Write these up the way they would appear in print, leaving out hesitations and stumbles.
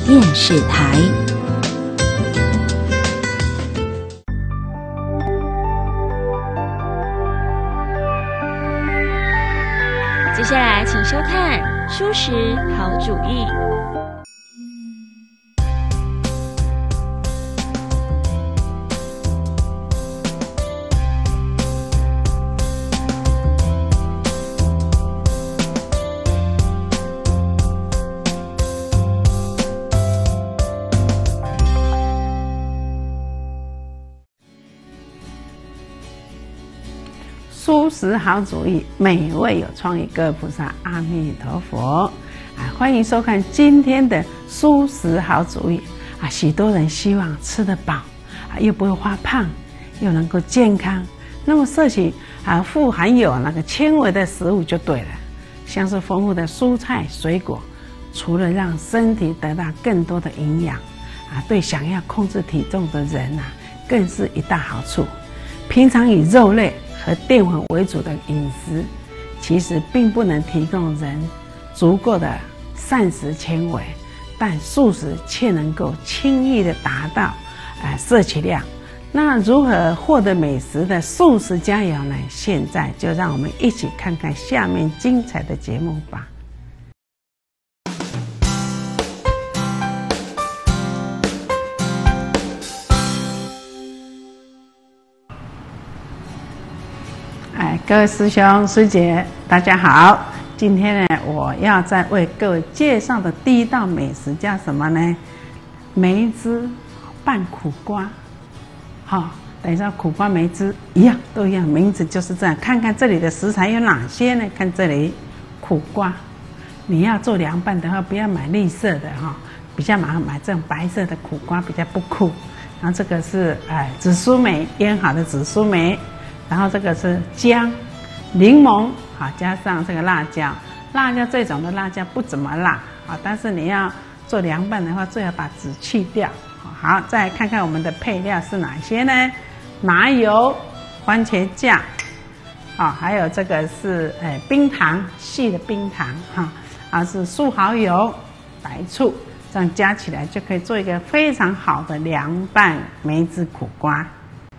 电视台。 接下来请收看《蔬食好主意》。 蔬食好主意，美味有创意，各位菩萨阿弥陀佛！欢迎收看今天的蔬食好主意啊！许多人希望吃得饱又不会发胖，又能够健康，那么摄取富含有那个纤维的食物就对了。像是丰富的蔬菜水果，除了让身体得到更多的营养对想要控制体重的人更是一大好处。平常以肉类和淀粉为主的饮食，其实并不能提供人足够的膳食纤维，但素食却能够轻易的达到摄取量。那如何获得美食的素食佳肴呢？现在就让我们一起看看下面精彩的节目吧。各位师兄师姐大家好，今天呢我要再为各位介绍的第一道美食叫什么呢？梅汁拌苦瓜。等一下苦瓜梅汁一样都一样，名字就是这样。看看这里的食材有哪些呢？看这里苦瓜，你要做凉拌的话不要买绿色的比较麻烦，买这种白色的苦瓜比较不苦。然后这个是紫苏梅，腌好的紫苏梅。然后这个是姜、柠檬，加上这个辣椒。辣椒这种的辣椒不怎么辣但是你要做凉拌的话，最好把籽去掉。好，再来看看我们的配料是哪些呢？麻油、番茄酱，还有这个是冰糖，细的冰糖是素蚝油、白醋，这样加起来就可以做一个非常好的凉拌梅子苦瓜。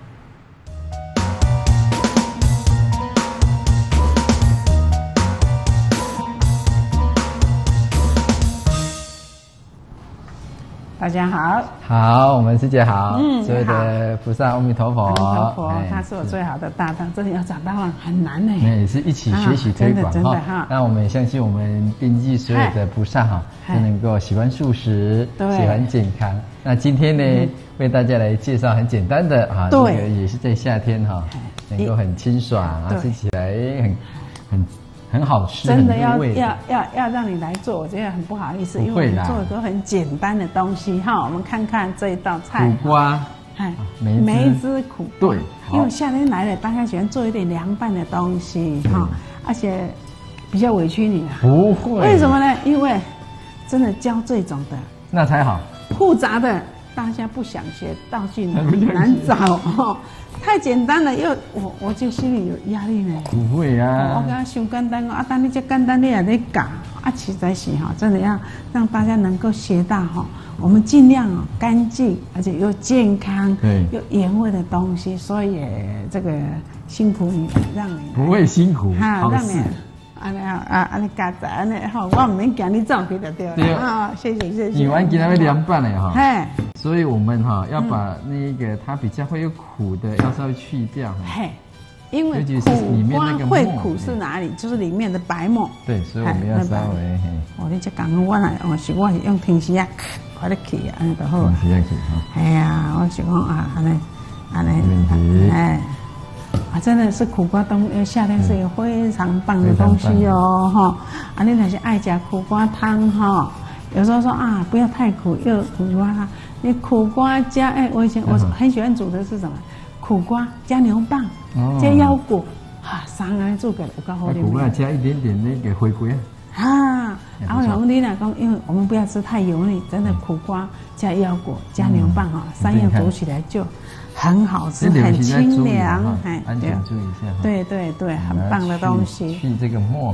大家好， 好，我们师姐好，所有的菩萨阿弥陀佛， 阿弥陀佛，他是我最好的搭档，真的要找搭档很难呢。 也是一起学习推广那我们也相信我们编辑所有的菩萨都能够喜欢素食，喜欢健康。那今天呢，为大家来介绍很简单的这个也是在夏天能够很清爽吃起来很好吃， 真的要让你来做，我觉得很不好意思，因为我们做的都很简单的东西我们看看这一道菜， 苦瓜， 梅汁苦瓜。 对， 因为夏天来了，大家喜欢做一点凉拌的东西而且比较委屈你不会， 为什么呢？因为真的教这种的那才好， 复杂的大家不想学，道具难找太简单了，我就心里有压力呢。 不会我跟他想简单但你这简单你也得搞实在是真的要让大家能够学到我们尽量干净而且又健康又原味的东西，所以这个辛苦你，让你不会辛苦让你安尼加在安尼我唔免惊你走去就对了谢谢。 你玩给他们凉拌了所以我们要把那个它比较会有苦的要稍微去掉因为苦瓜会苦是哪里？就是里面的白沫。 对，所以我们要稍微你这讲我是用平时快点去安尼就好。 平时去我是讲安尼真的是苦瓜夏天是一个非常棒的东西你若是爱吃苦瓜汤有时候说不要太苦，又苦瓜你苦瓜加我以前我很喜欢煮的是什么？苦瓜加牛蒡加腰果三个做个有够好的。 苦瓜加一点点那个灰龟然后我们你讲，因为我们不要吃太油腻，真的苦瓜加腰果加牛蒡三样煮起来就很好吃，很清凉。 安全注意一下。 对，很棒的东西。 去这个沫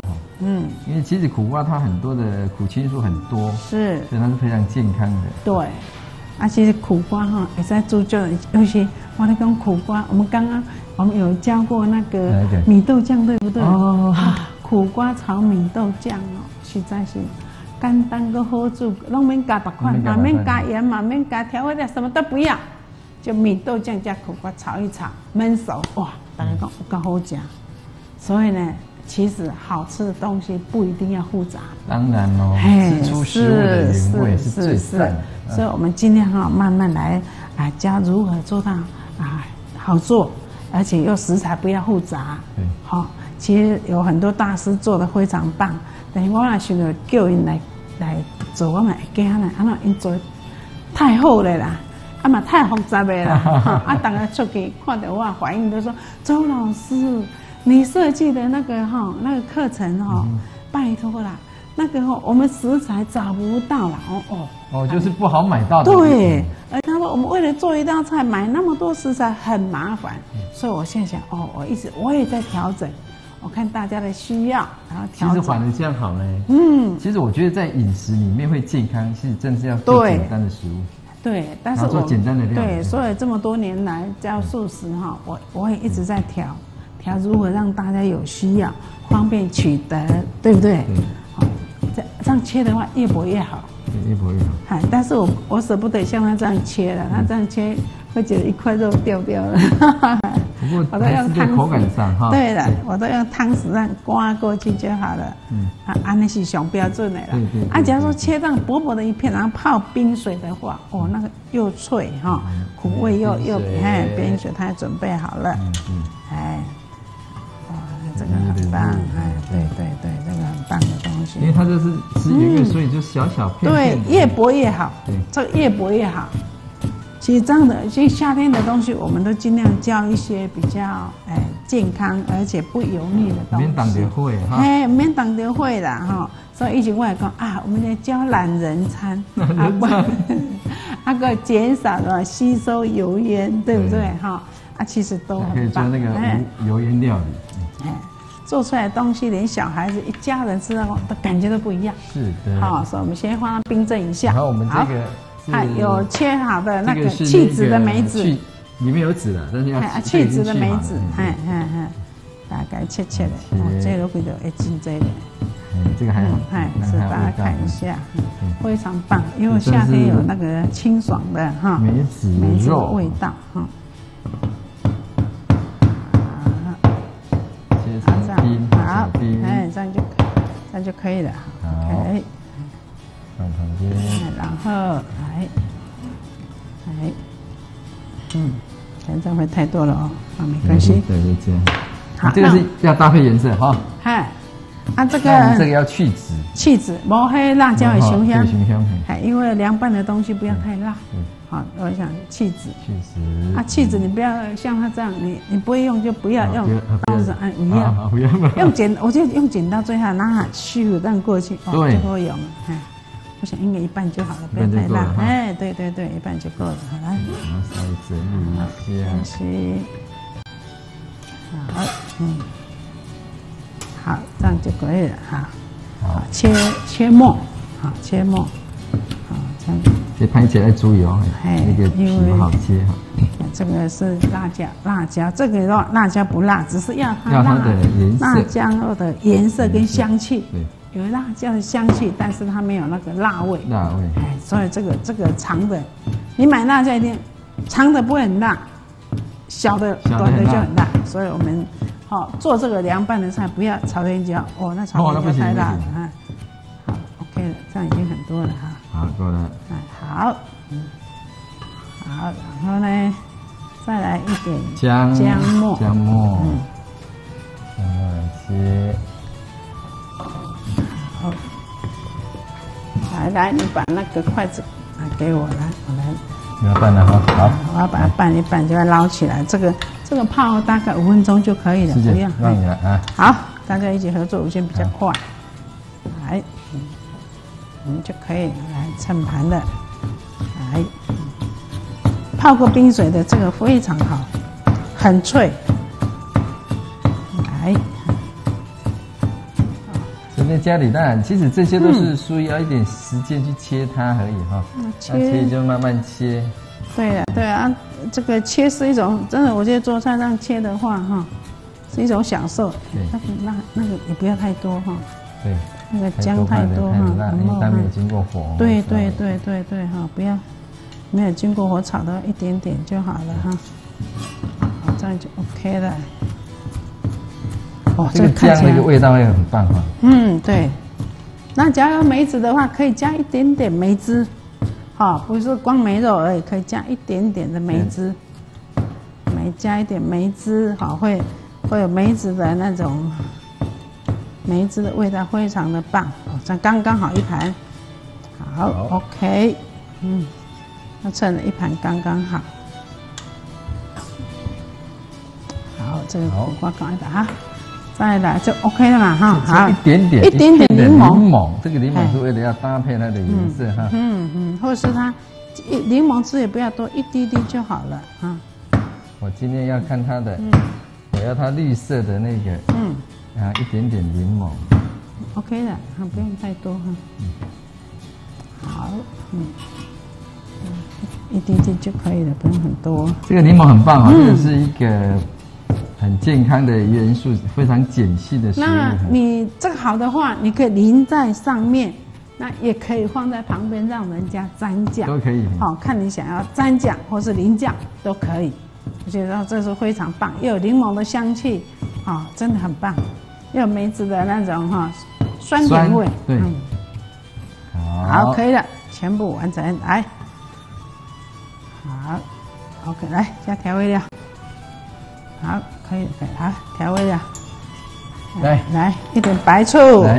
因为其实苦瓜它很多的苦青素很多， 是， 所以它是非常健康的。 对，其实苦瓜哈也在煮酒，尤其我在讲苦瓜，我们有教过那个米豆酱，对不对？哦，苦瓜炒米豆酱哦，实在是简单个好煮，拢免加别款，也免加盐嘛，免加调味料，什么都不要，就米豆酱加苦瓜炒一炒，焖熟，哇，大家讲有够好吃。所以呢，其实好吃的东西不一定要复杂。 当然喽，吃出食物的原味是最赞的。 所以我们尽量慢慢来教如何做到好做，而且又食材不要复杂。好，其实有很多大师做的非常棒，但是我也想着叫因来做，我们会惊呢，因做太好了啦，嘛太复杂的啦。大家出去看到我反应都说，周老师，你设计的那个课程拜托啦，那个我们食材找不到啦。 就是不好买到的。 对，他说我们为了做一道菜买那么多食材很麻烦，所以我现在想我也在调整，我看大家的需要，然后调整。 其实反而这样好呢。其实我觉得在饮食里面会健康，是真是要做简单的食物。 对，但是做简单的料理。 对，所以这么多年来教素食我也一直在调如何让大家有需要，方便取得，对不对？这样切的话越薄越好。 越薄越好。 但是我舍不得像他这样切了，他这样切会觉得一块肉掉了。 不过还是在口感上对的，我都用汤匙让刮过去就好了。那是上标准的啦。假如说切这样薄薄的一片，然后泡冰水的话，那个又脆苦味又冰水它也准备好了。这个很棒，对，这个很棒的东西。 因为它这是吃一个，所以就小小片。 对，越薄越好。对，这个越薄越好。其实这样的，其实夏天的东西，我们都尽量教一些比较健康而且不油腻的东西。 免挡到火免挡到火啦所以以前我也讲我们在教懒人餐，个减少了吸收油烟，对不对其实都很棒。 可以做那个无油烟料理。 做出来的东西，连小孩子一家人吃到的感觉都不一样。 是的。 所以我们先放到冰镇一下。 然后我们这个有切好的那个去籽的梅子， 里面有籽的，但是要去籽的梅子，大概切的。这个会都会进这个。 这个还好。 是大家看一下，非常棒，因为夏天有那个清爽的梅子的味道好，这样就可以了。OK， 放旁边， 然后这样会太多了没关系。 对，就这样。好，这个是要搭配颜色这个要去籽。 去籽，无黑辣椒的香香。 香香。 因为凉拌的东西不要太辣。我想去籽。去籽你不要像他这样，你不会用就不要用刀子一样。用剪，我觉得用剪刀最好，拿去这样过去，就够用了。我想应该一半就好了，不要太辣。对，一半就够了。好了。 稍微整理一下。 好，这样就可以了好，切末，切末，这样。 这拍起来注意那个皮不好切这个是辣椒，这个辣椒不辣，只是要它的颜色， 辣椒的颜色跟香气。对，有辣椒的香气，但是它没有那个辣味。所以这个长的，你买辣椒一定长的不会很辣，小的短的就很辣，所以我们做这个凉拌的菜不要朝天椒那朝天椒太辣了好 OK 了，这样已经很多了好，够了。 好，然后呢，再来一点姜末， 姜末来切。 好，来，你把那个筷子给我来，我来。 你要拌了好。 我要把它拌一拌，就要捞起来。这个泡大概5分钟就可以了，不要。 让你来好，大家一起合作，我先比较快。来，我们就可以来盛盘的。来，泡过冰水的这个非常好，很脆。来， 先加李蛋，其实这些都是需要一点时间去切它而已哈。切就慢慢切。 对啊，对啊，这个切是一种真的，我觉得做菜这样切的话哈，是一种享受。那个也不要太多哈。 对。 那个姜太多哈， 因为它没有经过火。 对哈，不要没有经过火炒的一点点就好了哈。好，这样就 OK 了。 哦，这个姜那个味道会很棒哈。 对。那假如梅子的话，可以加一点点梅汁，不是光梅肉而已，可以加一点点的梅汁，加一点梅汁，会有梅子的那种。梅子的味道非常的棒，这刚刚好一盘，好 ，OK， 那称了一盘刚刚好，好，这个苦瓜赶快打，再来就 OK 了嘛哈，好，一点点柠檬， 这个柠檬是为了要搭配它的颜色哈， 或者是它柠檬汁也不要多，一滴滴就好了啊。 我今天要看它的，我要它绿色的那个，一点点柠檬 ，OK 的，不用太多哈。好，一滴滴就可以了，不用很多。 这个柠檬很棒这个是一个很健康的元素，非常碱性的食物。 那你这个好的话，你可以淋在上面，那也可以放在旁边，让人家沾酱都可以。 看你想要沾酱或是淋酱都可以。我觉得这是非常棒，又有柠檬的香气，真的很棒。又有梅子的那种酸甜味， 对， 好，可以了，全部完成，来，好 ，OK， 来加调味料，好，可以，好，调味料，来一点白醋， 来，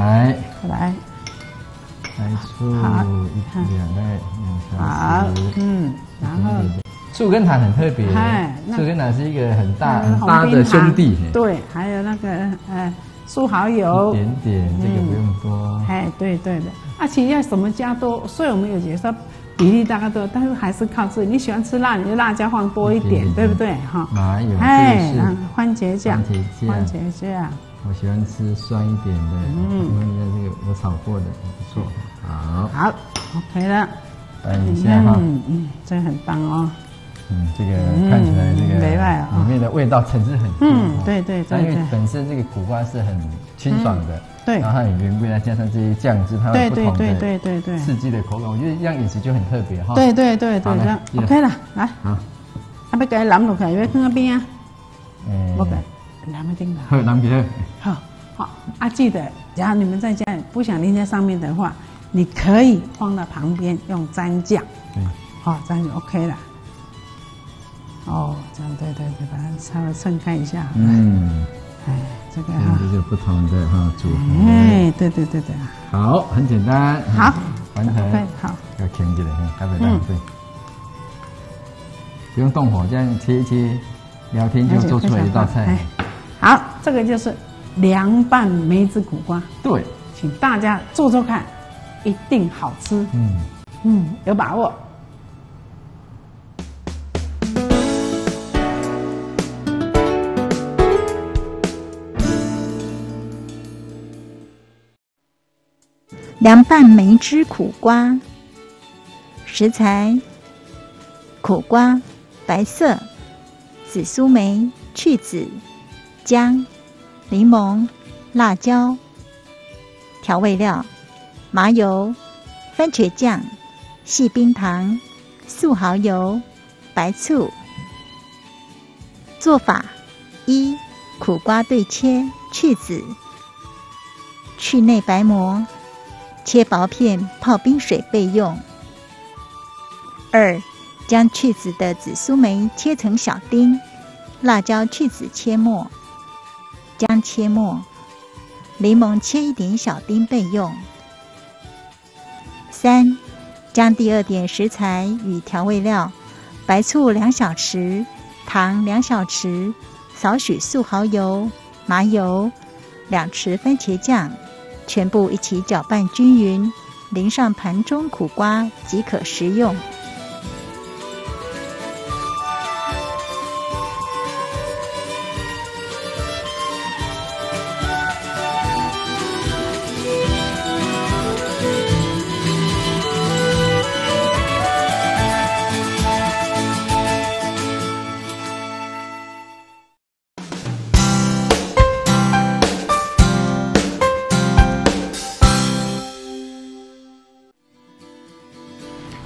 白醋，好，2小时， 然后。 醋跟糖很特别，醋跟糖是一个很搭的兄弟。 对，还有那个素蚝油， 一点点，这个不用多。 对的。其实要什么加多，所以我们有觉得说比例大概多，但是还是靠自己。你喜欢吃辣，你就辣椒放多一点，对不对？ 麻油， 番茄酱， 我喜欢吃酸一点的，因为这个我炒过的，不错。 好 ，OK 了。 翻一下哈， 这个很棒哦。 这个看起来这个里面的味道层次很足。 对。 因为本身这个苦瓜是很清爽的， 对。 然后它有原味，再加上这些酱汁，它有不同的刺激的口感。我觉得这样饮食就很特别哈。 对，这样 OK 了，来。好。要给它淋落去，要放那边啊。不给，淋一点吧。 好，淋起来。 好，记得，假如你们在家里不想淋在上面的话，你可以放到旁边用蘸酱。这样就 OK 了。这样对，把它稍微撑开一下。这个这是不同的组合。 对。 好，很简单。 好， 完成。 好， 要停起来，还没浪费。不用动火，这样切一切，聊天就做出来一道菜。 好，这个就是凉拌梅子苦瓜。 对， 请大家做做看，一定好吃。有把握。 凉拌梅汁苦瓜。食材：苦瓜白色，紫苏梅去籽，姜、柠檬、辣椒。调味料：麻油、番茄酱、细冰糖、素蚝油、白醋。做法：一、苦瓜对切，去籽，去内白膜，切薄片泡冰水备用。二、将去籽的紫苏梅切成小丁，辣椒去籽切末，姜切末，柠檬切一点小丁备用。三、将第二点食材与调味料白醋2小匙，糖2小匙，少许素蚝油、麻油、2匙番茄酱，全部一起搅拌均匀，淋上盘中苦瓜即可食用。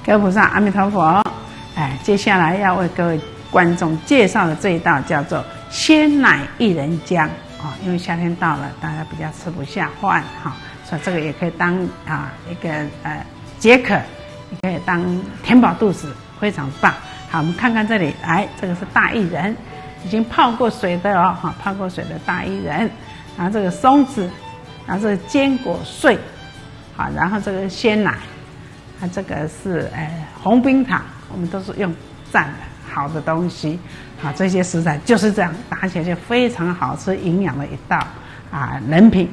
各位菩萨，阿弥陀佛。哎，接下来要为各位观众介绍的这一道叫做鲜奶薏仁浆啊，因为夏天到了，大家比较吃不下饭哈，所以这个也可以当一个解渴，也可以当填饱肚子，非常棒。好，我们看看这里，来，这个是大薏仁，已经泡过水的哦，哈，泡过水的大薏仁，然后这个松子，然后这个坚果碎，好，然后这个鲜奶，它这个是红冰糖，我们都是用蘸的好的东西，好，这些食材就是这样打起来就非常好吃，营养的一道人品。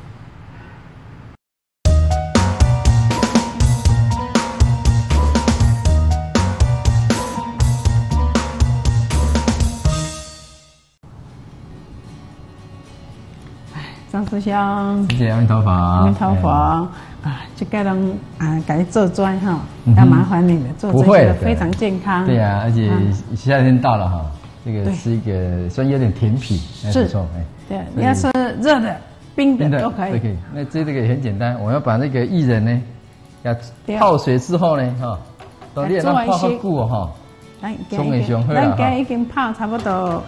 张师兄， 谢谢阿弥陀佛， 阿弥陀佛这个人给你做砖哈，要麻烦你了，做这些非常健康。 对啊，而且夏天到了哈，这个是一个虽然有点甜品，还不错对，你要是热的、冰的都可以。 可以。那这个也很简单，我要把那个薏仁呢，要泡水之后呢，都练到泡好久哦哈。松的上好啦， 咱已经泡差不多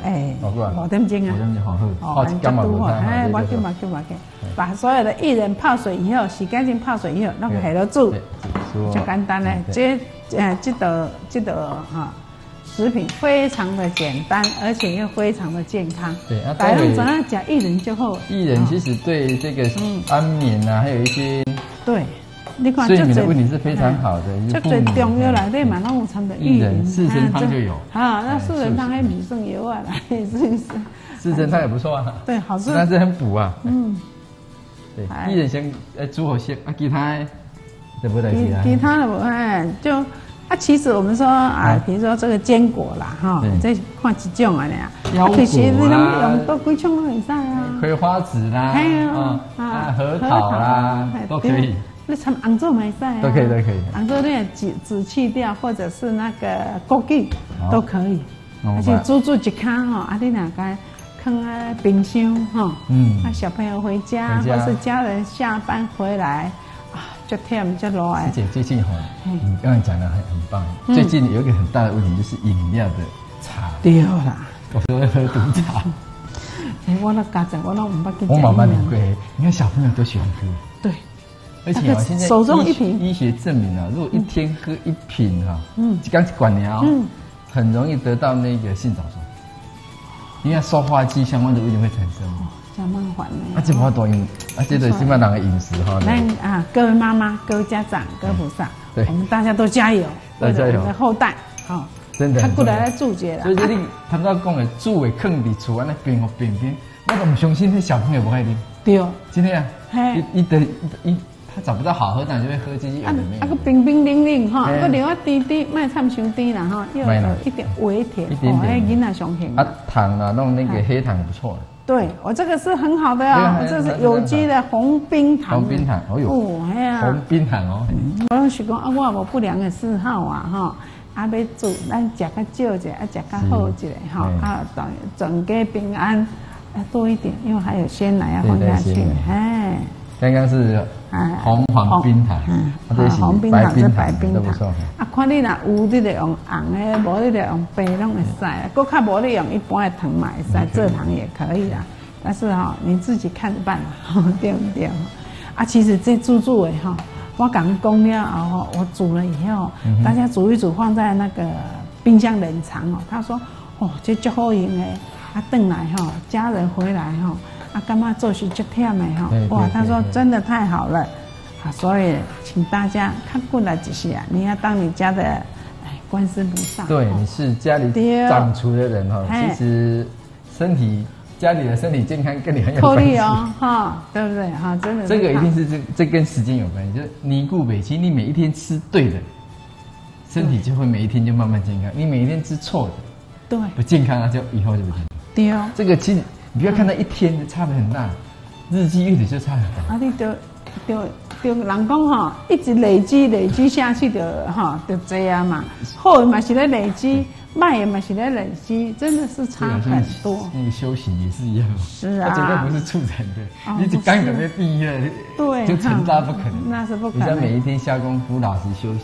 5点钟啊， 泡一干嘛不太好，把所有的薏仁泡水以后，洗干净泡水以后，弄下落煮，就简单嘞。这道食品非常的简单，而且又非常的健康。 对啊， 大家怎样讲薏仁就好。 薏仁其实对这个安眠还有一些对。你看， 睡眠的问题是非常好的。 就最中药内底嘛，拢有掺的薏仁， 四神汤就有。 那四神汤还米剩油啊，是不是？ 四神汤也不错啊。 对，好吃。 但是很补啊。对，薏仁先煮好先其他对不对？ 其他的就其实我们说比如说这个坚果啦，这看几种啊俩。其实你拢用多几种都可以啊。 葵花籽啦，核桃啦，都可以。 那掺红枣嘛使都可以。 红枣你籽去掉，或者是那个枸杞都可以。而且煮一卡你哪个放在冰箱小朋友回家或是家人下班回来就甜就热哎。 最近你刚才讲的很棒。最近有一个很大的问题就是饮料的茶。 对啦， 我都会喝毒茶。 我那家长我都唔捌去。 我慢慢领会，你看小朋友都喜欢喝。 对。 而且现在手中一瓶， 医学证明如果一天喝一瓶刚管疗，很容易得到那个性早熟，因为塑化剂相关的物质会产生。 真麻烦呢。 这么多饮，这个基本上的饮食那各位妈妈、各位家长、各位菩萨，我们大家都加油，为了我们的后代， 真的。 他过来注解了。 所以这里他们讲的煮的放在厝安尼冰冰，我都不相信那小朋友不会啉。对，真的啊。他找不到好喝，当然就会喝这些有的没有。 个冰冰冷冷个流滴，卖掺伤甜啦又有一点微甜，囡仔上喜欢。 糖弄那个黑糖也不错。 对，我这个是很好的这是有机的红冰糖。 红冰糖，红冰糖我是讲我无不良的嗜好要煮，咱食较少一点，食较好一点整个平安多一点，因为还有鲜奶要放下去。 刚刚是黄冰糖， 黄冰糖是白冰糖。看你若有，你就用红的；无你就用白，拢会使。搁较无你用一般的糖嘛会使，蔗糖也可以啦。但是你自己看着办啦，对不对？其实这煮的我刚讲了后，我煮了以后，大家煮一煮，放在那个冰箱冷藏他说这足好用的。回来家人回来干嘛做是足忝的哇！他说真的太好了所以请大家看过来几些你要当你家的观世菩萨。 对，你是家里长厨的人其实家里的身体健康跟你很有关系对不对真的。 这个一定是这跟时间有关系，就是尼固北七，你每一天吃对的，身体就会每一天就慢慢健康。你每一天吃错的， 对， 不健康就以后就不健康。 对这个其实你不要看到一天的差别很大，日积月累就差很大。 你就人讲一直累积下去就这样嘛。好的嘛是在累积，坏的嘛是在累积，真的是差很多。 那个修行也是一样。 是啊， 它绝对不是促成的。你刚准备毕业， 对， 就成大不可能。 那是不可能。 你要每一天下功夫，老实修行。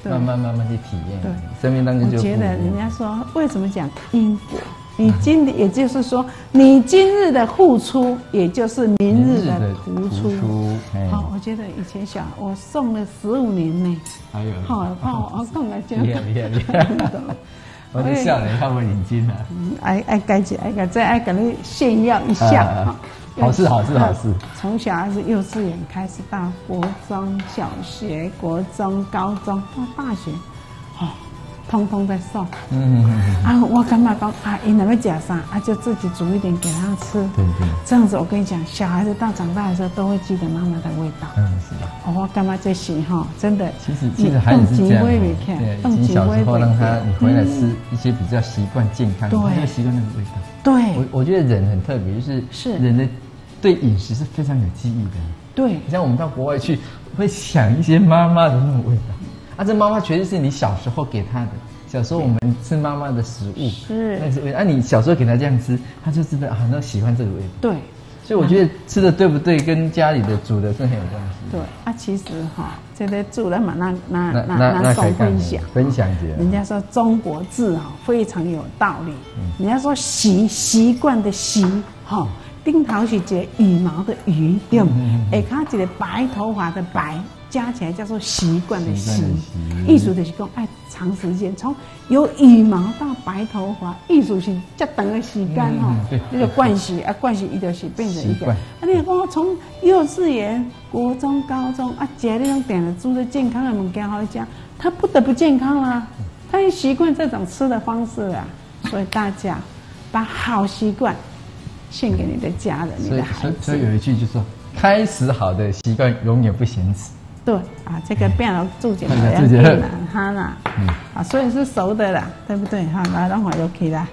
慢慢去体验。对，生命当中就我觉得人家说为什么讲因果？也就是说，你今日的付出，也就是明日的突出。好，我觉得以前我送了15年呢。 还有， 好，我送了就厉害。我的笑脸看我眼睛了。 爱给你炫耀一下。 好事。 从小孩子幼稚园开始到国中小学、国中、高中到大学，通通在送。我干嘛讲因为要吃啥就自己煮一点给他吃。 对。 这样子我跟你讲，小孩子到长大的时候都会记得妈妈的味道。 是的。 我干嘛这些真的。 其实孩子是这样。对，已经小时候让你回来吃一些比较习惯健康，他就习惯那个味道。对。我觉得人很特别，就是人的对饮食是非常有记忆的。对。像我们到国外去，会想一些妈妈的那种味道。这妈妈绝对是你小时候给她的。小时候我们吃妈妈的食物，那是味道。你小时候给她这样吃，她就知道那喜欢这个味道。对，所以我觉得吃的对不对，跟家里的煮的是很有关系。 对其实这个煮的嘛，那总分享一下。 人家说中国字非常有道理。人家说习惯的习顶头是一个羽毛的羽，对不？下骹一个白头发的白，加起来叫做习惯的习。意思就是讲爱长时间，从有羽毛到白头发，意思是这长的时间那个惯习惯习伊就是变成一个。你讲从幼稚园、国中、高中吃那种点的煮的健康的物件好吃，他不得不健康啦，他也习惯这种吃的方式啊。所以大家把好习惯献给你的家人、你的孩子。 所以有一句就说：开始好的习惯永远不嫌迟。 对这个变了注解了，所以是熟的啦，对不对？来，让我又起来。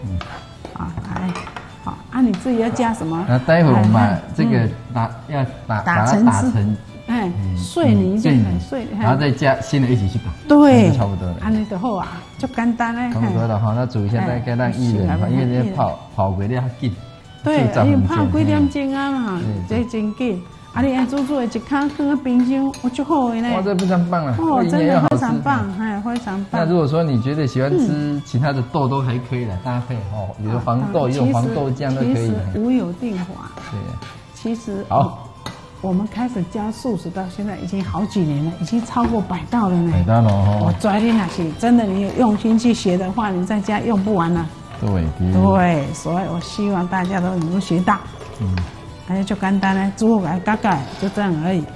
来，你自己要加什么？ 那待会我们把这个要打成碎泥就很碎， 然后再加新的一起去打。 对， 差不多了。 你就好就简单嘞。 差不多了那煮一下，大概让薏仁，因为这跑过来较紧。 对，因为泡几点钟嘛，这真紧。你爱煮的一卡放在冰箱，就好的呢。 这非常棒了， 真的非常棒，非常棒。 那如果说你觉得喜欢吃其他的豆都还可以来搭配比如黄豆用黄豆酱都可以。 其实无有定法。 对。 其实我们开始教素食到现在已经好几年了，已经超过100道了呢。 100道了我昨天那是真的，你有用心去学的话，你在家用不完了。对，所以我希望大家都能够学到。就简单嘞，煮来嘎嘎，就这样而已。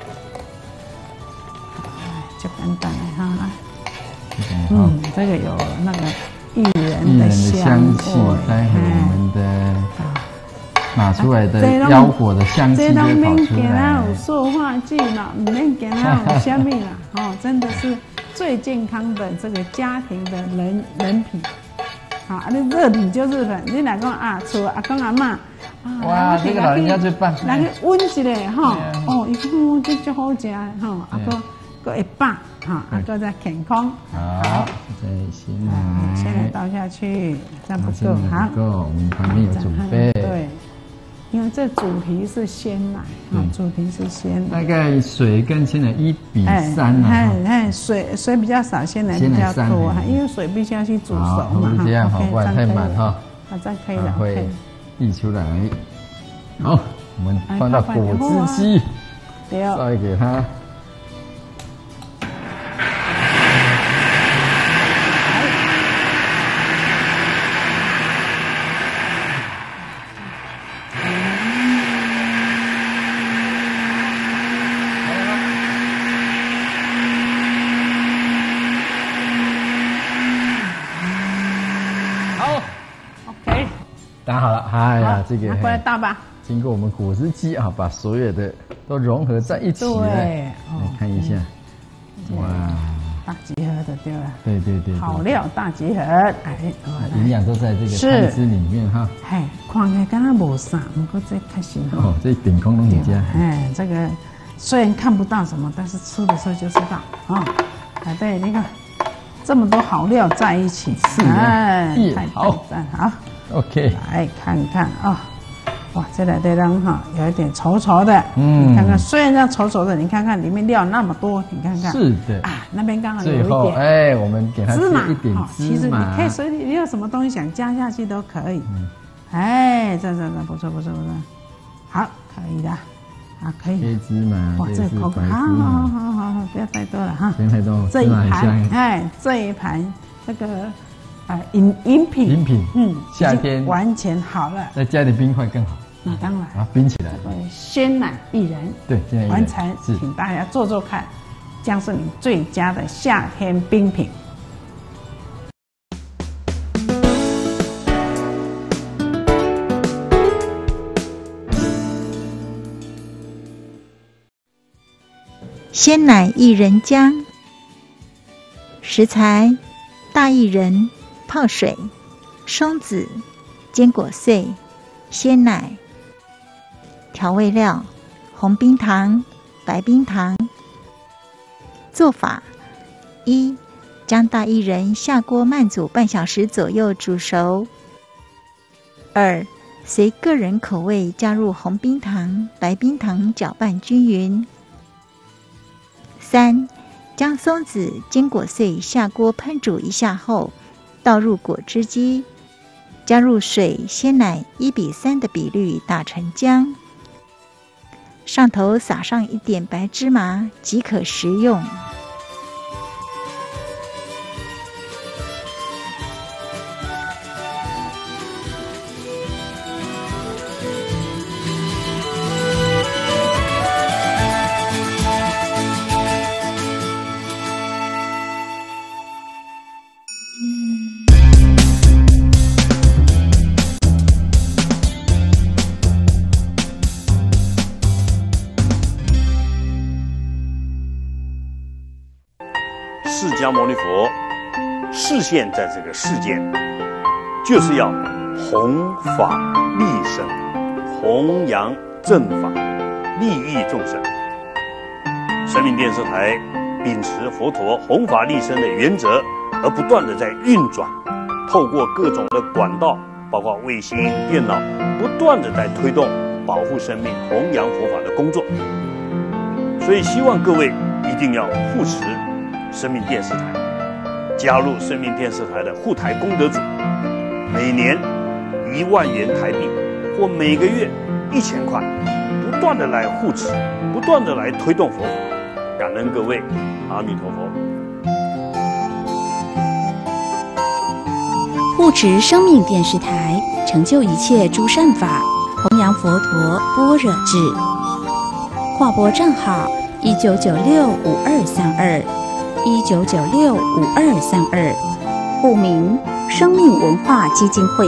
就简单嘞这个有那个薏仁的香气， 待会我们的拿出来的腰果的香气就跑出来。这都免给它有塑化剂嘛，不免给它有虾米啦，真的是最健康的这个家庭的人品。你热品就日本，你来讲厝阿公阿嬷。 哇，这个老人家最棒！ 来去温一下伊讲这就好食个会饱个再健康。 好，再先来倒下去，这样不够，好， 我们旁边有准备。 对，因为这主题是鲜奶，主题是鲜奶。 大概水跟鲜奶1比3 水比较少，鲜奶比较多，因为水必须要去煮熟嘛。 这样不然太满这样可以了， 会溢出来。好，我们放到果汁机，再给它。打好了，这个拿过来倒吧。 经过我们果汁机把所有的都融合在一起了。来看一下，哇， 大集合的对吧？ 对， 好料大集合， 营养都在这个汤汁里面看起来敢若无啥，不过这开心这顶空拢有加。 这个虽然看不到什么，但是吃的时候就知道对，那个这么多好料在一起，太赞好。 OK， 来看看哇，这来的人哈，有一点稠稠的。你看看，虽然这样稠稠的，你看看里面料那么多，你看看。是的啊，那边刚好有一点。 我们给它芝麻一点芝麻。 其实你可以随便，你有什么东西想加下去都可以。这不错。好，可以的。啊，可以。黑芝麻，哇，这口感好，不要太多了哈。不要太多。这一盘，这一盘这个饮品， 夏天完全好了。 再加点冰块更好。 那当然。 啊，冰起来。 鲜奶薏仁， 对， 完成，请大家做做看，将是你最佳的夏天冰品。 鲜奶薏仁浆。食材：大薏仁泡水、松子、坚果碎、鲜奶。调味料：红冰糖、白冰糖。做法：一、将大薏仁下锅慢煮半小时左右煮熟。二、随个人口味加入红冰糖、白冰糖搅拌均匀。三、将松子、坚果碎下锅烹煮一下后，倒入果汁机，加入水、鲜奶1:3的比率打成浆，上头撒上一点白芝麻即可食用。 释迦牟尼佛示现在这个世间，就是要弘法利生，弘扬正法，利益众生。生命电视台秉持佛陀弘法利生的原则，而不断的在运转，透过各种的管道，包括卫星、电脑，不断的在推动保护生命、弘扬佛法的工作。所以希望各位一定要护持生命电视台，加入生命电视台的护台功德组，每年1万元台币，或每个月1000块，不断的来护持，不断的来推动佛法。感恩各位，阿弥陀佛。 护持生命电视台，成就一切诸善法，弘扬佛陀般若智。划拨账号19965232，19965232，户名生命文化基金会。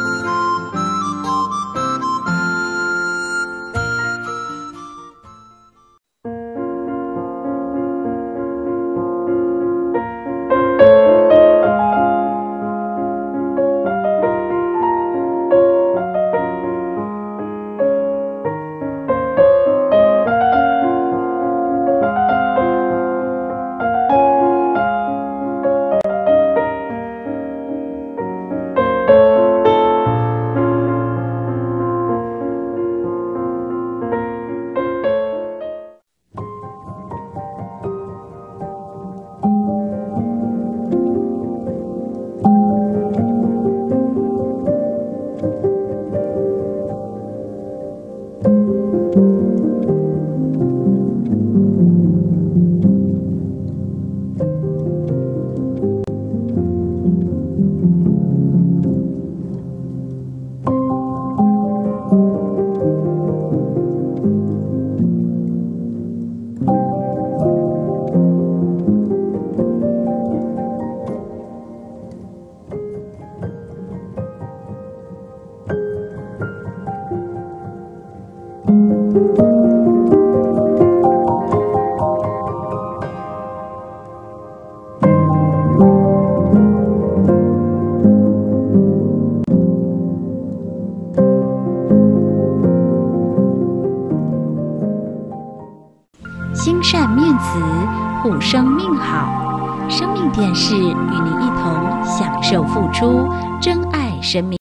心善面慈，护生命好。生命电视与您一同享受付出，珍爱生命。